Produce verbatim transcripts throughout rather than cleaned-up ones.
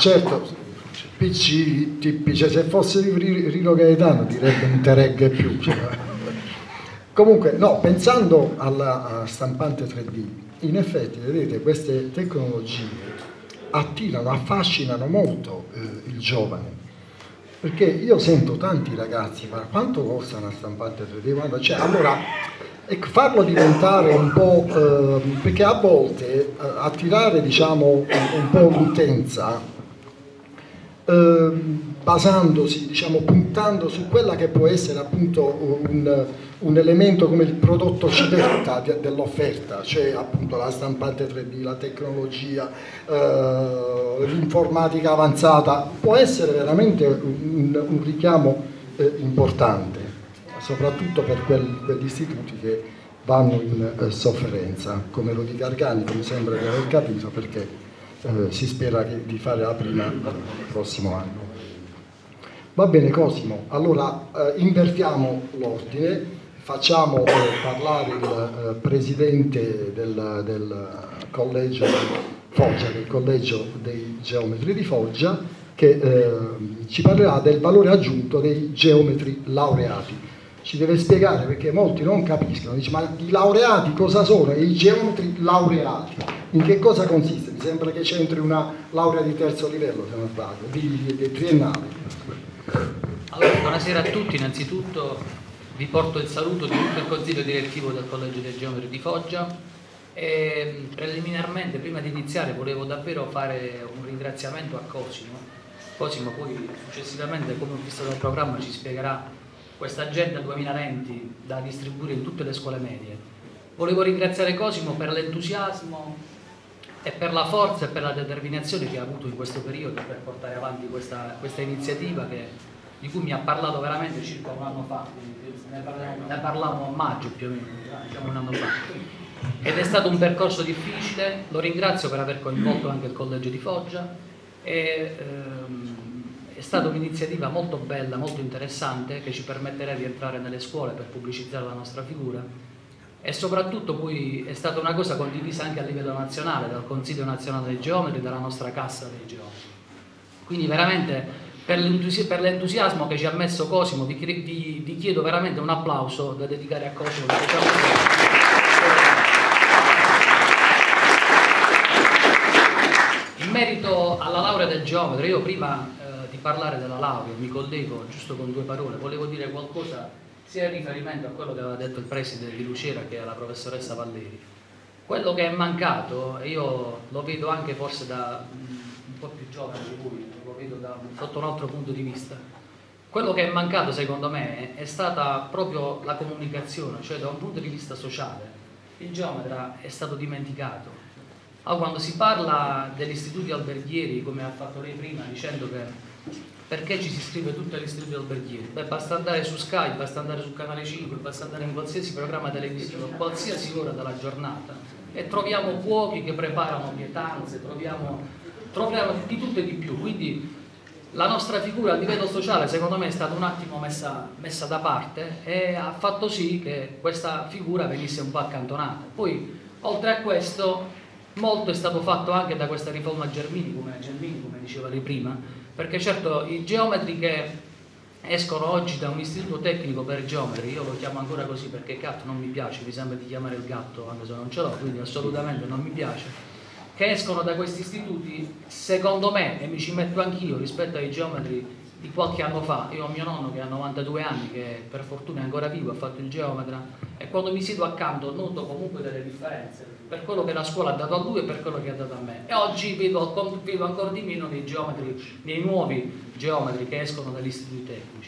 certo, P C, T P, cioè se fosse Rino Gaetano direbbe non te regge più. Cioè. Comunque, no, pensando alla stampante tre D, in effetti, vedete, queste tecnologie attirano, affascinano molto eh, il giovane, perché io sento tanti ragazzi, ma quanto costa una stampante tre D? Quando, cioè, allora, ecco, farlo diventare un po', eh, perché a volte eh, attirare, diciamo, un, un po' l'utenza, eh, basandosi, diciamo, puntando su quella che può essere appunto un, un elemento come il prodotto civetta dell'offerta, cioè appunto la stampante tre D, la tecnologia, eh, l'informatica avanzata, può essere veramente un, un richiamo eh, importante, soprattutto per quel, quegli istituti che vanno in eh, sofferenza, come Rodi Gargani, come sembra di aver capito, perché eh, si spera che, di fare la prima il prossimo anno. Va bene Cosimo, allora eh, invertiamo l'ordine, facciamo eh, parlare il eh, presidente del, del collegio Foggia, del collegio dei geometri di Foggia, che eh, ci parlerà del valore aggiunto dei geometri laureati. Ci deve spiegare perché molti non capiscono, dice ma i laureati cosa sono e i geometri laureati? In che cosa consiste? Mi sembra che c'entri una laurea di terzo livello, se non sbaglio, di, di, di triennale. Allora, buonasera a tutti, innanzitutto vi porto il saluto di tutto il consiglio direttivo del Collegio dei Geometri di Foggia e preliminarmente, prima di iniziare, volevo davvero fare un ringraziamento a Cosimo. Cosimo poi successivamente, come ho visto dal programma, ci spiegherà questa agenda duemilaventi da distribuire in tutte le scuole medie. Volevo ringraziare Cosimo per l'entusiasmo e per la forza e per la determinazione che ha avuto in questo periodo per portare avanti questa, questa iniziativa che, di cui mi ha parlato veramente circa un anno fa, ne parlavamo, ne parlavamo a maggio più o meno, diciamo un anno fa. Ed è stato un percorso difficile, lo ringrazio per aver coinvolto anche il Collegio di Foggia e, ehm, è stata un'iniziativa molto bella, molto interessante, che ci permetterà di entrare nelle scuole per pubblicizzare la nostra figura e soprattutto poi è stata una cosa condivisa anche a livello nazionale dal Consiglio Nazionale dei Geometri e dalla nostra Cassa dei Geometri. Quindi veramente per l'entusiasmo che ci ha messo Cosimo vi, vi, vi chiedo veramente un applauso da dedicare a Cosimo. In merito alla laurea del geometra, io prima eh, di parlare della laurea mi collego giusto con due parole, volevo dire qualcosa sia in riferimento a quello che aveva detto il preside di Lucera che è la professoressa Valleri. Quello che è mancato, e io lo vedo anche forse da un po' più giovane di voi, lo vedo da, sotto un altro punto di vista, quello che è mancato secondo me è stata proprio la comunicazione, cioè da un punto di vista sociale. Il geometra è stato dimenticato. Allora, quando si parla degli istituti alberghieri, come ha fatto lei prima, dicendo che perché ci si iscrive tutti agli istituti alberghieri? Beh, basta andare su Sky, basta andare su Canale cinque, basta andare in qualsiasi programma televisivo, a qualsiasi ora della giornata e troviamo cuochi che preparano pietanze, troviamo, troviamo di tutto e di più. Quindi la nostra figura a livello sociale secondo me è stata un attimo messa, messa da parte e ha fatto sì che questa figura venisse un po' accantonata. Poi, oltre a questo, molto è stato fatto anche da questa riforma Gelmini, come, Gelmini, come diceva lei prima, perché certo i geometri che escono oggi da un istituto tecnico per geometri, io lo chiamo ancora così perché gatto non mi piace, mi sembra di chiamare il gatto anche se non ce l'ho, quindi assolutamente non mi piace, che escono da questi istituti, secondo me, e mi ci metto anch'io rispetto ai geometri di qualche anno fa, io ho mio nonno che ha novantadue anni, che per fortuna è ancora vivo, ha fatto il geometra, e quando mi siedo accanto noto comunque delle differenze per quello che la scuola ha dato a lui e per quello che ha dato a me, e oggi vedo, vedo ancora di meno nei geometri, nei nuovi geometri che escono dagli istituti tecnici.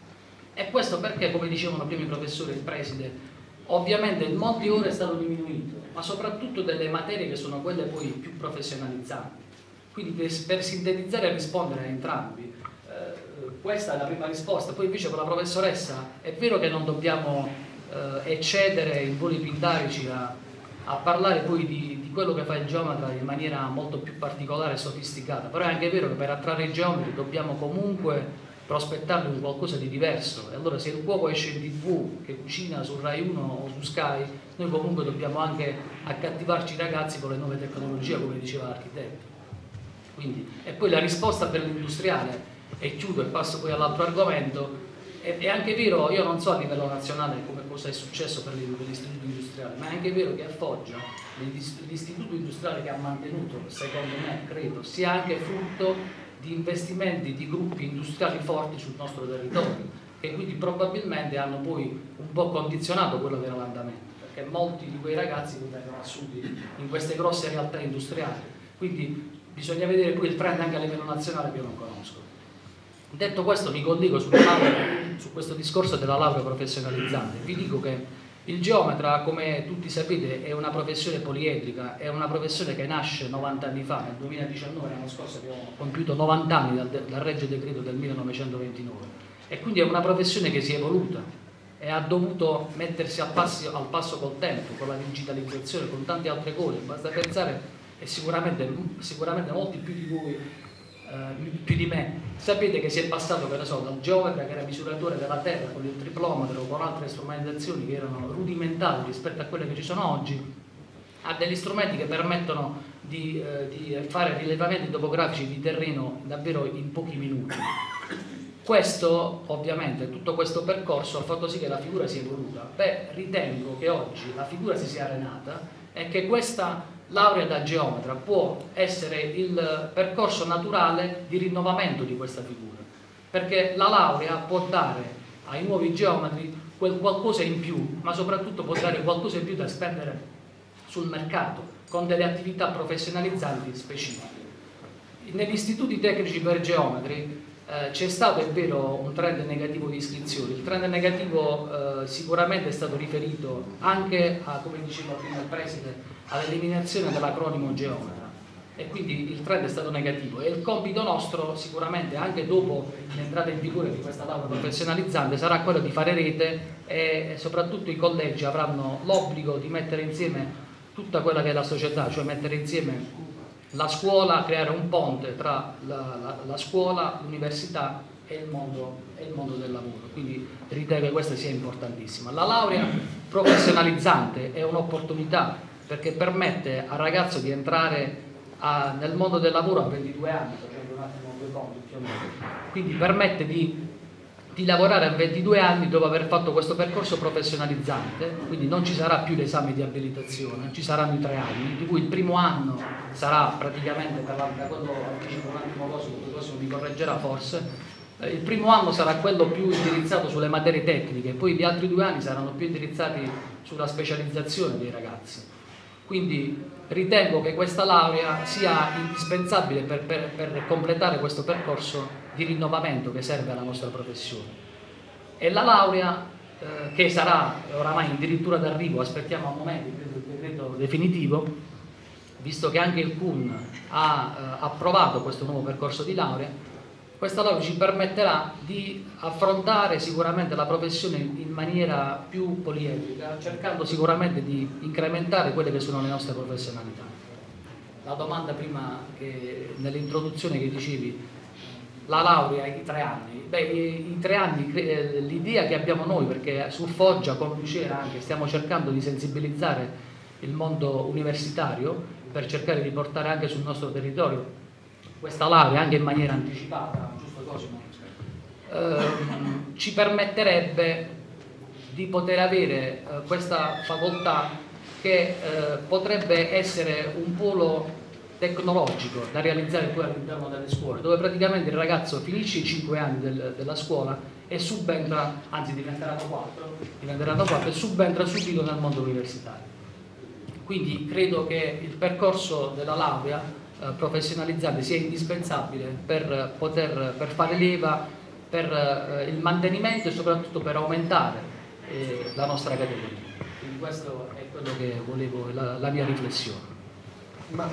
E questo perché, come dicevano prima i professori e il preside, ovviamente il monte di ore è stato diminuito, ma soprattutto delle materie che sono quelle poi più professionalizzanti. Quindi per, per sintetizzare e rispondere a entrambi, eh, questa è la prima risposta. Poi invece con la professoressa è vero che non dobbiamo eh, eccedere in voli pindarici a, a parlare poi di, di quello che fa il geometra in maniera molto più particolare e sofisticata, però è anche vero che per attrarre i geometri dobbiamo comunque prospettarli un qualcosa di diverso, e allora se il cuoco esce in tv che cucina su Rai uno o su Sky, noi comunque dobbiamo anche accattivarci i ragazzi con le nuove tecnologie, come diceva l'architetto. Quindi, e poi la risposta per l'industriale, e chiudo e passo poi all'altro argomento, è, è anche vero, io non so a livello nazionale come cosa è successo per l'istituto industriale, ma è anche vero che a Foggia l'istituto industriale che ha mantenuto, secondo me, credo, sia anche frutto di investimenti di gruppi industriali forti sul nostro territorio, che quindi probabilmente hanno poi un po' condizionato quello che era l'andamento, perché molti di quei ragazzi vengono assunti in queste grosse realtà industriali, quindi bisogna vedere poi il trend anche a livello nazionale che io non conosco. Detto questo, mi collego sulla laurea, su questo discorso della laurea professionalizzante. Vi dico che il geometra, come tutti sapete, è una professione poliedrica, è una professione che nasce novanta anni fa, nel duemiladiciannove, l'anno scorso abbiamo compiuto novanta anni dal, dal Regio Decreto del millenovecentoventinove, e quindi è una professione che si è evoluta e ha dovuto mettersi al passo, al passo col tempo, con la digitalizzazione, con tante altre cose. Basta pensare, e sicuramente, sicuramente molti più di voi, Uh, più di me, sapete che si è passato, che ne so, dal geometra che era misuratore della terra con il triplometro o con altre strumentazioni che erano rudimentali rispetto a quelle che ci sono oggi, a degli strumenti che permettono di, uh, di fare rilevamenti topografici di terreno davvero in pochi minuti. Questo, ovviamente, tutto questo percorso ha fatto sì che la figura si è evoluta. Beh, ritengo che oggi la figura si sia arenata e che questa laurea da geometra può essere il percorso naturale di rinnovamento di questa figura, perché la laurea può dare ai nuovi geometri quel qualcosa in più, ma soprattutto può dare qualcosa in più da spendere sul mercato con delle attività professionalizzanti specifiche. Negli istituti tecnici per geometri eh, c'è stato, è vero, un trend negativo di iscrizioni. Il trend negativo eh, sicuramente è stato riferito anche a, come diceva prima il preside, all'eliminazione dell'acronimo geometra, e quindi il trend è stato negativo, e il compito nostro sicuramente anche dopo l'entrata in vigore di questa laurea professionalizzante sarà quello di fare rete, e soprattutto i collegi avranno l'obbligo di mettere insieme tutta quella che è la società, cioè mettere insieme la scuola, creare un ponte tra la, la, la scuola, l'università e il, mondo, e il mondo del lavoro. Quindi ritengo che questa sia importantissima. La laurea professionalizzante è un'opportunità perché permette al ragazzo di entrare a, nel mondo del lavoro a ventidue anni, facendo un attimo due conti più o meno. Quindi permette di, di lavorare a ventidue anni dopo aver fatto questo percorso professionalizzante, quindi non ci sarà più l'esame di abilitazione, ci saranno i tre anni, di cui il primo anno sarà praticamente, per la, da quello anticipo un attimo così, il prossimo mi correggerà forse, eh, il primo anno sarà quello più indirizzato sulle materie tecniche, poi gli altri due anni saranno più indirizzati sulla specializzazione dei ragazzi. Quindi ritengo che questa laurea sia indispensabile per, per, per completare questo percorso di rinnovamento che serve alla nostra professione. E la laurea, eh, che sarà oramai addirittura d'arrivo, aspettiamo a momenti, credo, il decreto definitivo, visto che anche il C U N ha eh, approvato questo nuovo percorso di laurea, questa laurea ci permetterà di affrontare sicuramente la professione in maniera più poliedrica, cercando sicuramente di incrementare quelle che sono le nostre professionalità. La domanda prima, nell'introduzione che dicevi, la laurea, i tre anni. Beh, i, i tre anni, l'idea che abbiamo noi, perché su Foggia, con Lucera anche, stiamo cercando di sensibilizzare il mondo universitario per cercare di portare anche sul nostro territorio questa laurea anche in maniera anticipata, giusto Cosimo? Ehm, ci permetterebbe di poter avere eh, questa facoltà che eh, potrebbe essere un polo tecnologico da realizzare poi all'interno delle scuole, dove praticamente il ragazzo finisce i cinque anni del, della scuola e subentra, anzi diventeranno quattro, diventeranno quattro e subentra subito nel mondo universitario. Quindi credo che il percorso della laurea professionalizzante sia indispensabile per poter per fare leva per eh, il mantenimento e soprattutto per aumentare eh, la nostra categoria. Quindi questo è quello che volevo, la, la mia riflessione. Ma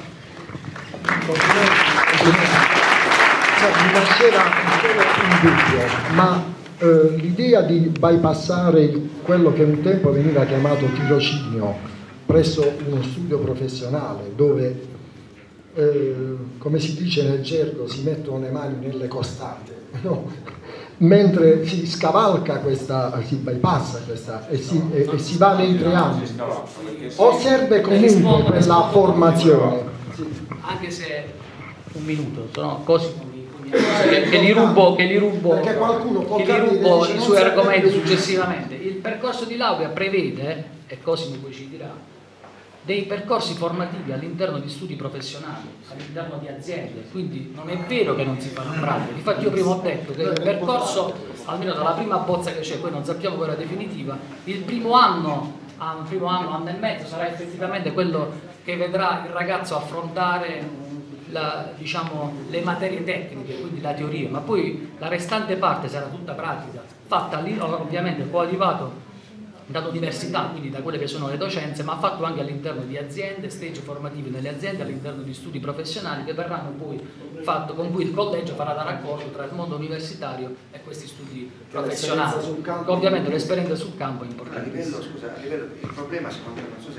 mi nasceva un dubbio, ma eh, l'idea di bypassare quello che un tempo veniva chiamato tirocinio presso uno studio professionale dove Eh, come si dice nel gergo, si mettono le mani nelle costate, no? Mentre si scavalca questa, si bypassa questa e si, e, e si va nei tre anni, o serve comunque quella formazione? Anche se un minuto, sono Cosimo che, che li rubo, che li rubo, perché qualcuno può che li capire, rubo dice, i non suoi serve argomenti più. successivamente. Il percorso di laurea prevede, e Cosimo poi ci dirà, dei percorsi formativi all'interno di studi professionali, all'interno di aziende, quindi non è vero che non si fanno pratica. Infatti io prima ho detto che il percorso, almeno dalla prima bozza che c'è, poi non sappiamo quella definitiva, il primo anno, il primo anno, anno e mezzo sarà effettivamente quello che vedrà il ragazzo affrontare la, diciamo, le materie tecniche, quindi la teoria, ma poi la restante parte sarà tutta pratica, fatta lì ovviamente coadiuvato dall'università, quindi da quelle che sono le docenze, ma fatto anche all'interno di aziende, stage formativi nelle aziende, all'interno di studi professionali che verranno poi fatto, con cui il collegio farà da raccordo tra il mondo universitario e questi studi professionali. Ovviamente l'esperienza sul campo è importante. A livello, scusa, a livello, il problema secondo me, non so se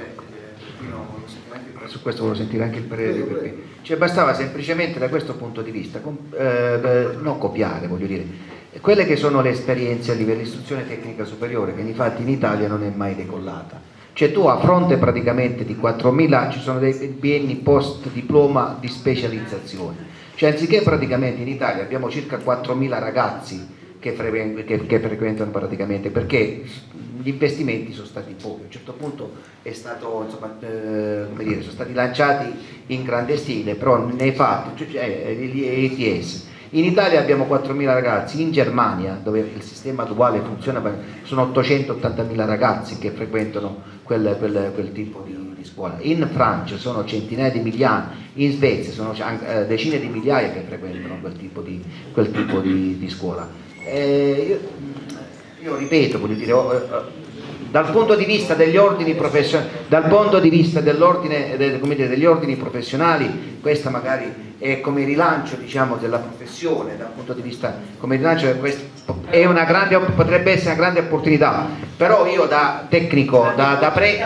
eh, su questo volevo sentire anche il parere, perché cioè bastava semplicemente da questo punto di vista eh, non copiare, voglio dire, quelle che sono le esperienze a livello di istruzione tecnica superiore, che infatti in Italia non è mai decollata. Cioè tu a fronte praticamente di quattromila, ci sono dei bienni post diploma di specializzazione, cioè anziché praticamente in Italia abbiamo circa quattromila ragazzi che, fre che, che frequentano praticamente, perché gli investimenti sono stati pochi, a un certo punto è stato, insomma, eh, come dire, sono stati lanciati in grande stile, però nei fatti, cioè, gli E T S. In Italia abbiamo quattromila ragazzi, in Germania, dove il sistema duale funziona, sono ottocentottantamila ragazzi che frequentano quel, quel, quel tipo di, di scuola. In Francia sono centinaia di migliaia, in Svezia sono eh, decine di migliaia che frequentano quel tipo di, quel tipo di, di scuola. Eh, io, io ripeto, voglio dire, oh, oh, dal punto di vista degli ordini professionali, dal punto di vista dell'ordine, del, come dire, degli ordini professionali, questa magari è come rilancio, diciamo, della professione, dal punto di vista come rilancio è una grande, potrebbe essere una grande opportunità, però io da tecnico, da, da pre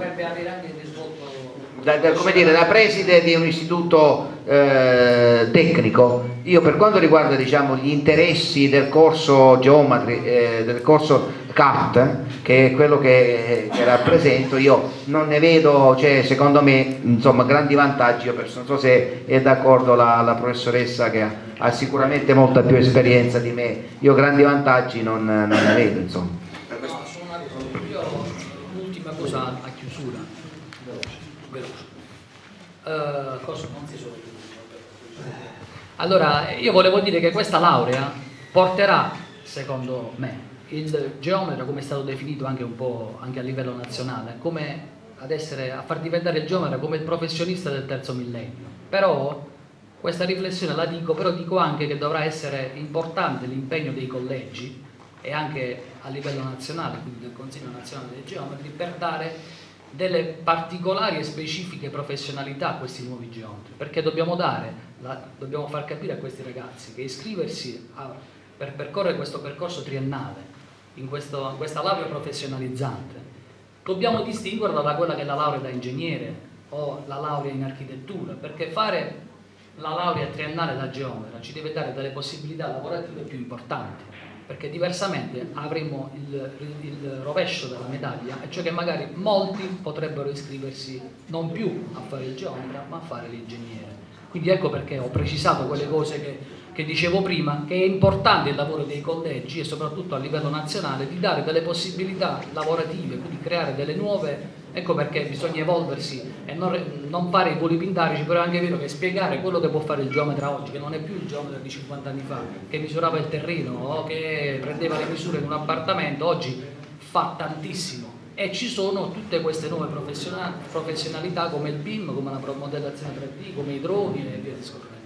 da, da, come dire, da preside di un istituto eh, tecnico, io per quanto riguarda, diciamo, gli interessi del corso Geometry, eh, del corso C A T, eh, che è quello che, che rappresento, io non ne vedo, cioè, secondo me, insomma, grandi vantaggi. Io penso, non so se è d'accordo la, la professoressa, che ha, ha sicuramente molta più esperienza di me, io grandi vantaggi non, non ne vedo, insomma. Io l'ultima cosa a chiusura, veloce. Uh, cosa non si sono allora, io volevo dire che questa laurea porterà, secondo me, il geometra, come è stato definito anche un po' anche a livello nazionale, come ad essere, a far diventare il geometra come il professionista del terzo millennio. Però questa riflessione la dico, però dico anche che dovrà essere importante l'impegno dei collegi e anche a livello nazionale, quindi del Consiglio Nazionale dei Geometri, per dare delle particolari e specifiche professionalità a questi nuovi geometri, perché dobbiamo dare, la, dobbiamo far capire a questi ragazzi che iscriversi a, per percorrere questo percorso triennale in, questo, in questa laurea professionalizzante, dobbiamo distinguerla da quella che è la laurea da ingegnere o la laurea in architettura, perché fare la laurea triennale da geometra ci deve dare delle possibilità lavorative più importanti, perché diversamente avremo il, il rovescio della medaglia, e cioè che magari molti potrebbero iscriversi non più a fare il geometra ma a fare l'ingegnere. Quindi ecco perché ho precisato quelle cose che, che dicevo prima, che è importante il lavoro dei collegi e soprattutto a livello nazionale di dare delle possibilità lavorative, quindi creare delle nuove. Ecco perché bisogna evolversi e non, non fare i voli pindarici, però è anche vero che spiegare quello che può fare il geometra oggi, che non è più il geometra di cinquanta anni fa, che misurava il terreno o che prendeva le misure in un appartamento, oggi fa tantissimo. E ci sono tutte queste nuove professionalità come il B I M, come la modellazione tre D, come i droni e via discorrendo.